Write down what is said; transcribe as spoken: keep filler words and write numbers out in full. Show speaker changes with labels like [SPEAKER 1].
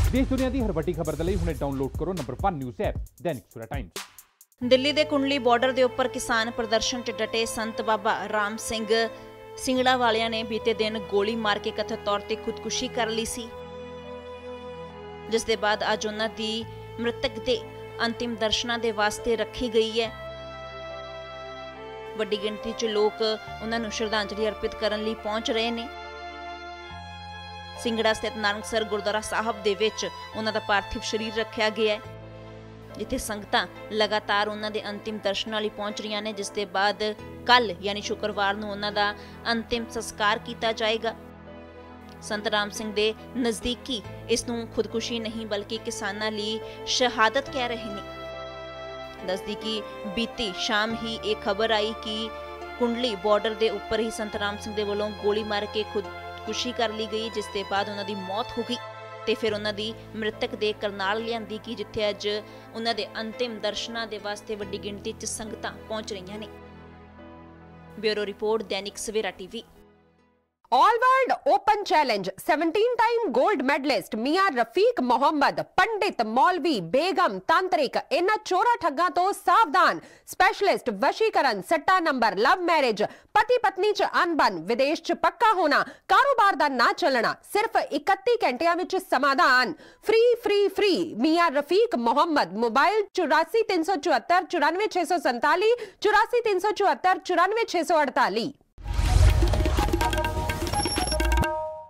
[SPEAKER 1] देश दुनिया की हर वड्डी खबर दे लई हुणे डाउनलोड करो number one news app Dainik Savera times.
[SPEAKER 2] Delhi के कुंडली बॉर्डर के उपर किसान प्रदर्शन च डटे संत बाबा राम सिंह सिंगड़ा वालियां ने बीते दिन गोली मार के कथित तौर पर खुदकुशी कर ली सी, जिस दे बाद अज उन्हां दी मृतक दे अंतिम दर्शनां दे वास्ते रखी गई है। वड्डी गिणती च लोग उन्हां नूं श्रद्धांजलि अर्पित करन लई पहुंच रहे ने। सिंगड़ा स्थित नानकसर गुरुद्वारा साहब दे विच उन्हां दा पार्थिव शरीर रखिया गया है, जिथे संगतां लगातार उन्हां दे अंतिम दर्शनां लई पहुंच रहीआं ने, जिस दे बाद कल यानी शुक्रवार नूं उन्हां दा अंतिम संस्कार कीता जाएगा। संत राम सिंह दे नज़दीकी इस नूं खुदकुशी नहीं बल्कि किसानां लई शहादत कह रहे ने। नज़दीकी बीती शाम ही एक खबर आई कि कुंडली बॉर्डर दे उपर ही संत राम सिंह दे वल्लों गोली मार के खुदकुशी कर ली गई, जिस दे बाद उन्हां दी मौत हो गई ते फिर उन्हां दी मृतक दे करनाल लियांदी कि जिथे अज उन्हां दे अंतिम दर्शनां दे वास्ते वड्डी गिणती च संगतां पहुंच रहीआं ने। Bureau report Dainik Savera TV.
[SPEAKER 3] All world open challenge seventeen time gold medalist Mian Rafiq Mohammad, पंडित, मौलवी, बेगम, तांत्रिक इन्हां चोरा ठग्गां तो सावधान। स्पेशलिस्ट वशीकरण, सट्टा नंबर, लव मैरिज, पति पत्नी च अनबन, विदेश च पक्का होना, कारोबार दा ना चलना, सिर्फ इकत्ती घंटियां विच समाधान। Free free free Mian Rafiq Mohammad. Mobile चौरासी तीन सौ चौहत्तर चौरानवे छे सौ संताली, चौरासी तीन सौ चौहत्तर चौरानवे छे सौ अड़ताली।